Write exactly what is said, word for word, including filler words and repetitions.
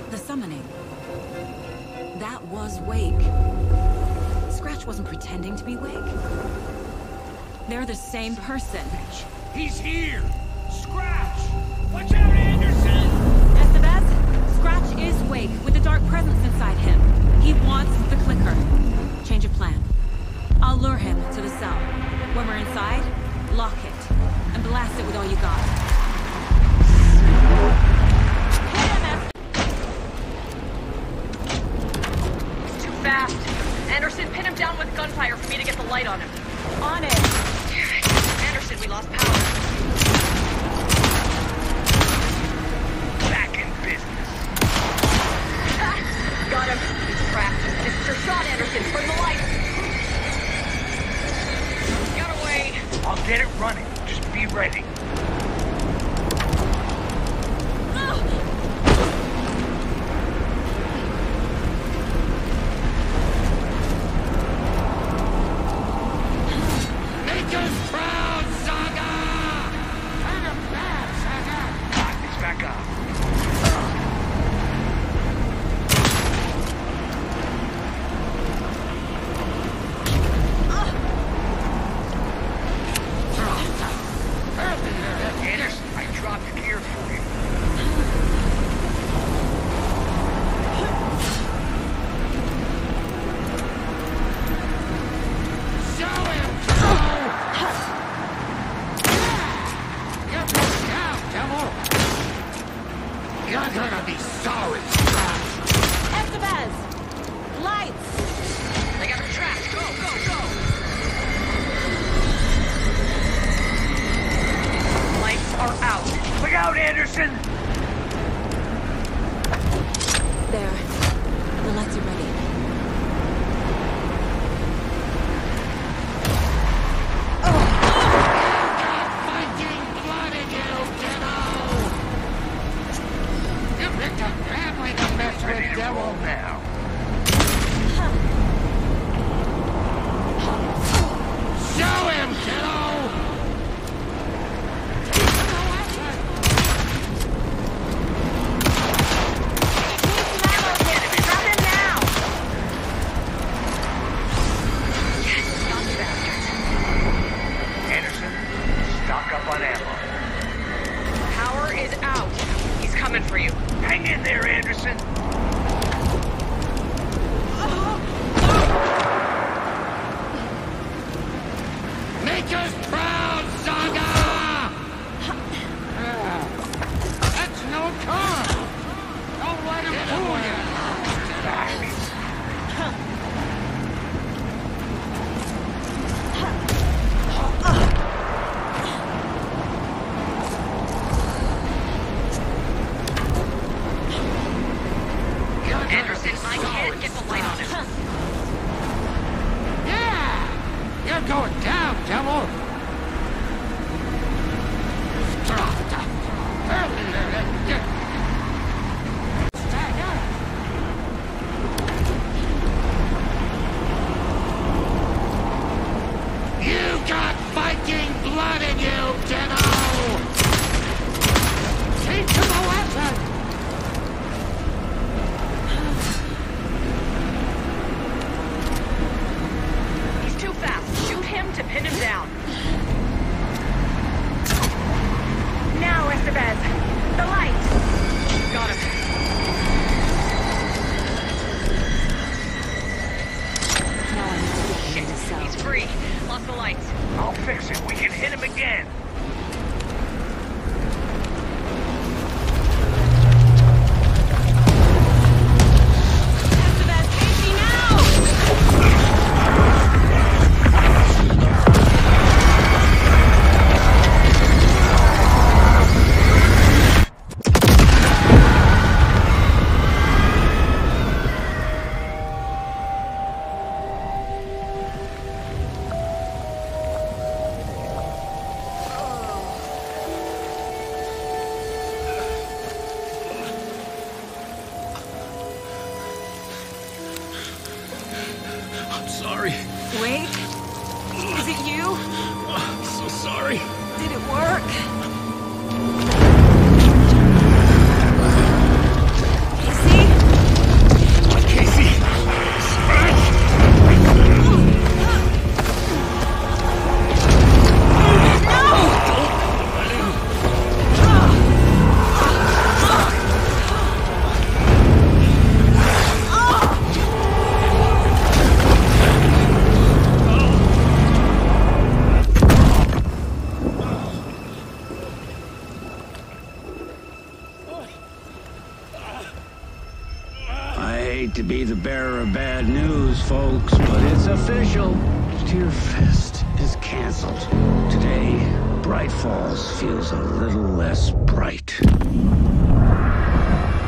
The summoning. That was Wake. Scratch wasn't pretending to be Wake. They're the same person. He's here! Scratch! Watch out, Anderson! Estevez, Scratch is Wake with a dark presence inside him. He wants the clicker. Change of plan. I'll lure him to the cell. When we're inside, lock it. And blast it with all you got. He's too fast. Anderson, pin him down with gunfire for me to get the light on him. On it! Damn it. Anderson, we lost power. Back in business. Got him. He's trapped. This is your shot, Anderson. Turn the light. Got away. I'll get it running. Just be ready. Make us proud, Saga! Turn him back, Saga! Lock this back up. Anderson, I dropped gear for you. Show him, Joe! You're going down, devil! You're gonna be sorry, Scratch! Estevez! Lights! They got him trapped. Go, go, go. Lights are out. Look out, Anderson! There. The lights are ready. Fighting blood in you, kiddo! You picked a family to mess Ready with, to roll devil! now. Show him, kiddo! Grab him now. Yes, got the bastard. Anderson, stock up on ammo. Power is out. He's coming for you. Hang in there, Anderson. Make us proud, Saga! That's no car! Don't let him fool you! Bastards. You're gonna Anderson, be I sorry, can't get the light on him. Yeah! You're going down, devil! You got Viking blood in you, kiddo! Keep to the weapon! He's too fast. Shoot him to pin him down. Now, Estevez. The light. Got him. Now I need to get him Shit. in the cell. He's free. Lost the lights. I'll fix it. We can hit him again. Estevez, face me now! I'm sorry. Wake? Is it you? I'm so sorry. Did it work? You see? hate to be the bearer of bad news, folks, but it's official. Tearfest is canceled. Today, Bright Falls feels a little less bright.